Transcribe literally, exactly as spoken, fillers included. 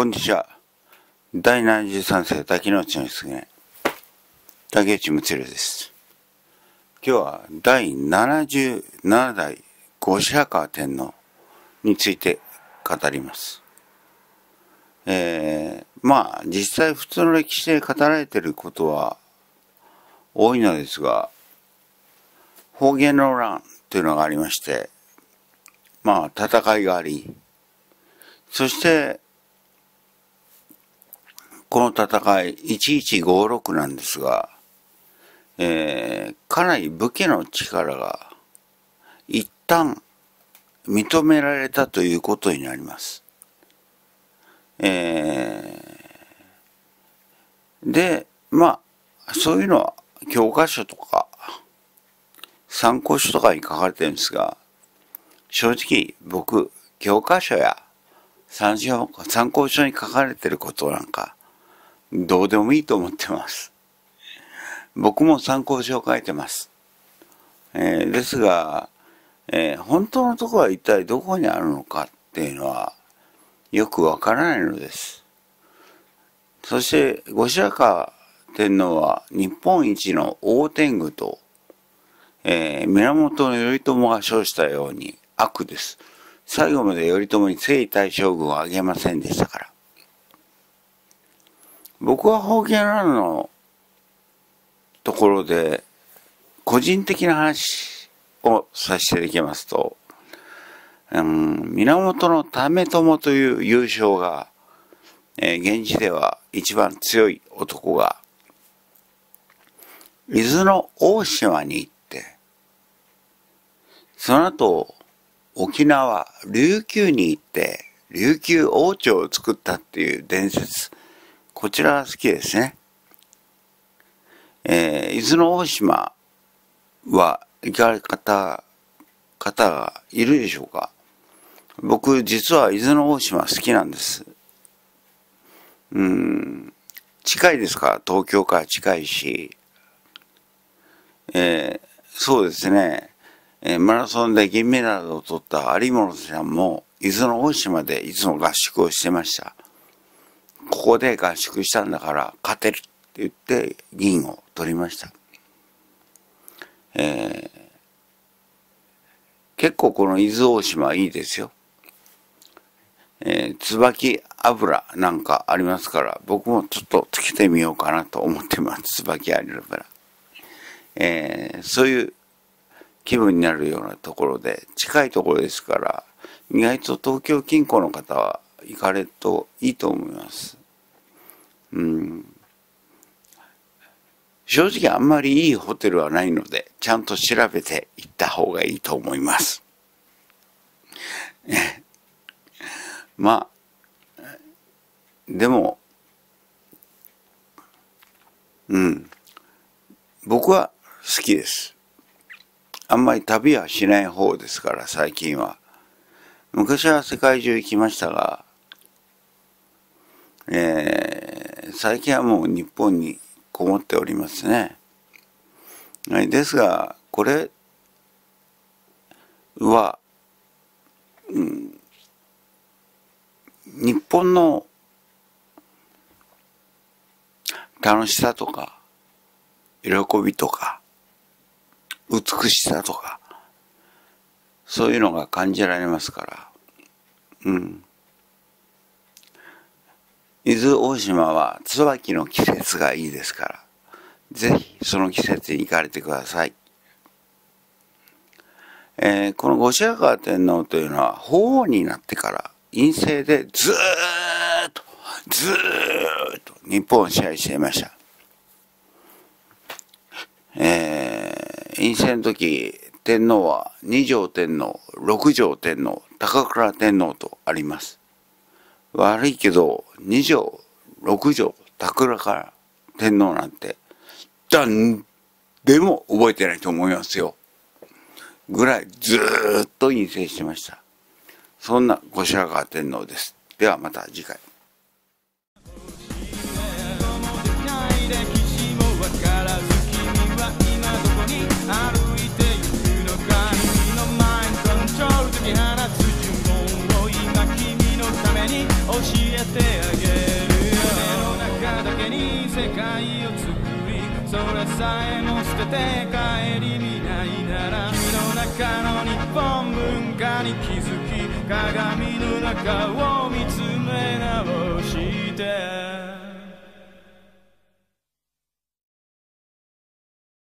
こんにちは。だいななじゅうさん世滝の内の出現、竹内睦弘です。今日はだいななじゅうなな代後白河天皇について語ります。えー、まあ実際普通の歴史で語られていることは多いのですが、方言の乱というのがありまして、まあ戦いがあり、そしてこの戦いいちいちごろくなんですが、えー、かなり武家の力が一旦認められたということになります。えー、で、まあそういうのは教科書とか参考書とかに書かれてるんですが、正直僕教科書や参考書に書かれてることなんかどうでもいいと思ってます。僕も参考書を書いてます。えー、ですが、えー、本当のところは一体どこにあるのかっていうのはよくわからないのです。そして後白河天皇は日本一の大天狗と、えー、源頼朝が称したように悪です。最後まで頼朝に征夷大将軍をあげませんでしたから。僕は方言乱のところで個人的な話をさせていただきますと、うん、源為朝という優勝が、えー、現地では一番強い男が伊豆の大島に行って、その後沖縄琉球に行って琉球王朝を作ったっていう伝説、こちらは好きですね。えー、伊豆の大島は行かれた方がいるでしょうか。僕実は伊豆の大島好きなんです。うん、近いですか、東京から近いし、えー、そうですね、えー、マラソンで銀メダルを取った有本さんも伊豆の大島でいつも合宿をしてました。ここで合宿したんだから勝てるって言って銀を取りました。えー、結構この伊豆大島いいですよ。えー、椿油なんかありますから、僕もちょっとつけてみようかなと思ってます。椿油。えー、そういう気分になるようなところで、近いところですから、意外と東京近郊の方は行かれるといいと思います。うん、正直あんまりいいホテルはないので、ちゃんと調べて行った方がいいと思います。まあでもうん僕は好きです。あんまり旅はしない方ですから、最近は。昔は世界中行きましたが、えー、最近はもう日本にこもっておりますね。ですがこれは、うん、日本の楽しさとか喜びとか美しさとかそういうのが感じられますから、うん。伊豆大島は椿の季節がいいですから、ぜひその季節に行かれてください。えー、この後白河天皇というのは法皇になってから院政でずーっとずーっと日本を支配していました。えー、院政の時天皇は二条天皇、六条天皇、高倉天皇とあります。悪いけど二条、六条、高倉天皇なんて誰でも覚えてないと思いますよ。ぐらいずーっと院政してました。そんな後白河天皇です。ではまた次回。教えてあげるそれさえも捨てて帰り見ないなら君の中の日本文化に気づき鏡の中を見つめ直して